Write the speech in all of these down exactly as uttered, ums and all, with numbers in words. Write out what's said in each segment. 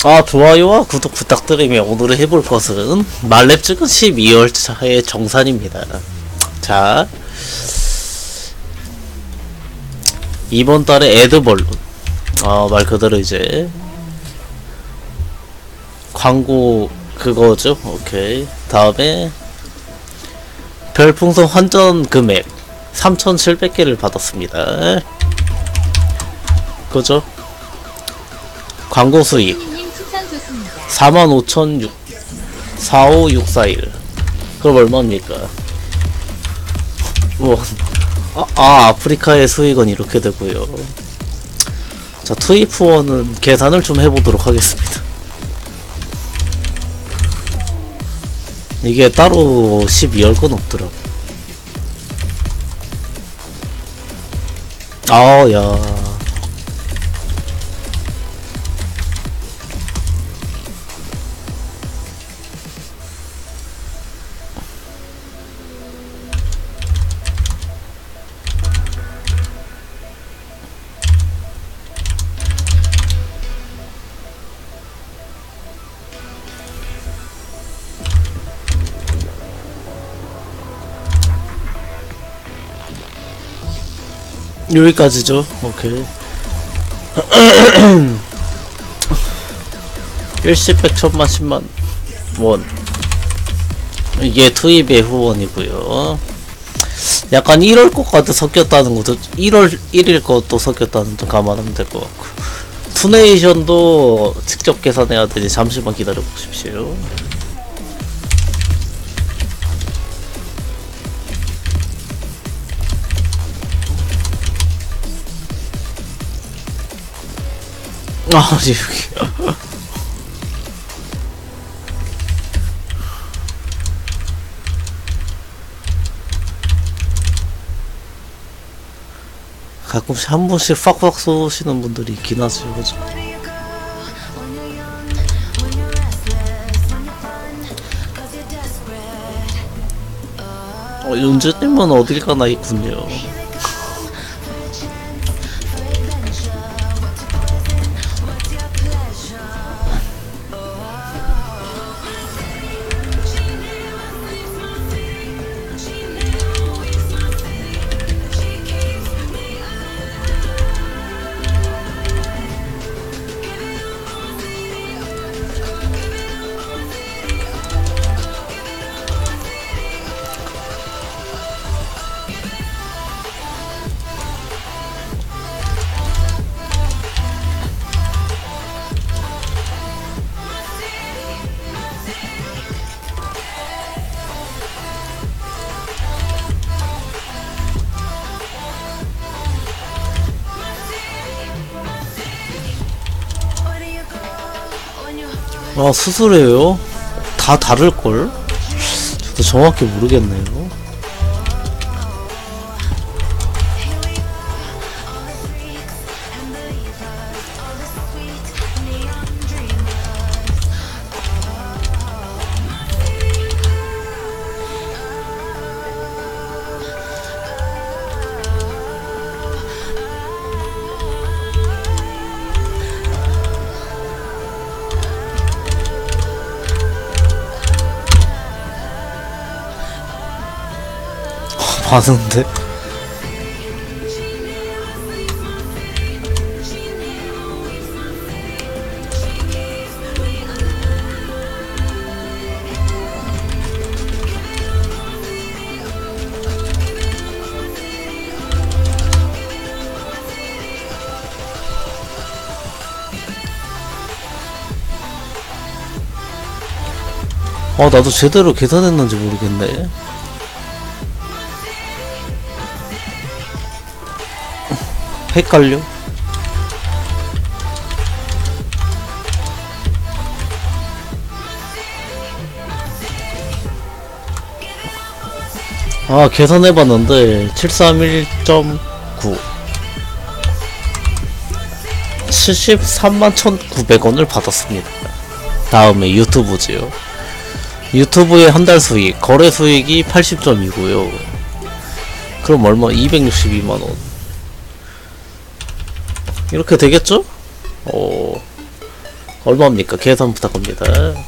아, 좋아요와 구독 부탁드리며 오늘 해볼 것은 말렙 찍은 십이월 차의 정산입니다. 자, 이번 달에 에드벌룬, 어, 말 그대로 이제 광고 그거죠. 오케이. 다음에 별풍선 환전 금액 삼천칠백 개를 받았습니다. 그죠? 광고 수익 사만 오천육 사오육사일. 그럼 얼마입니까? 뭐, 아, 아 아프리카의 수익은 이렇게 되고요. 자, 투이프원은 계산을 좀 해보도록 하겠습니다. 이게 따로 십이월 건 없더라고. 아, 야. 여기까지죠. 오케이. 일십, 백, 천만, 십만 원. 이게 투입의 후원이고요. 약간 일월 것까지 섞였다는 것도, 일월 일일 것도 섞였다는 점 감안하면 될 것 같고. 투네이션도 직접 계산해야 되니 잠시만 기다려 보십시오. 아, 여기. 가끔씩 한 번씩 팍팍 쏘시는 분들이 있긴 하죠, 그죠? 어, 윤주님은 어딜 가나 있군요. 아, 수수료요? 다 다를걸? 저도 정확히 모르겠네요. 봤는데? 아, 나도 제대로 계산했는지 모르겠네. 헷갈려? 아, 계산해봤는데 칠백삼십일 점 구 칠십삼만 천구백 원을 받았습니다. 다음에 유튜브지요. 유튜브의 한 달 수익, 거래 수익이 팔십 점이고요 그럼 얼마? 이백육십이만 원. 이렇게 되겠죠? 어, 얼마입니까? 계산 부탁합니다.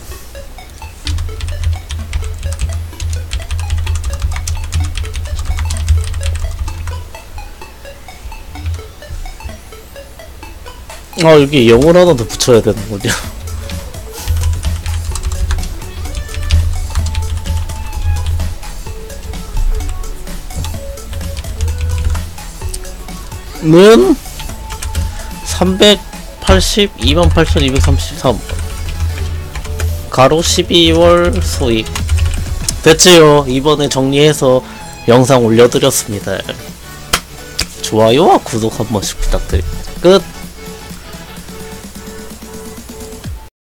아, 여기 영혼 하나 더 붙여야 되는군요. 는 삼백팔십이만 팔천이백삼십삼 가로 십이월 수익 됐지요. 이번에 정리해서 영상 올려드렸습니다. 좋아요와 구독 한 번씩 부탁드립니다. 끝.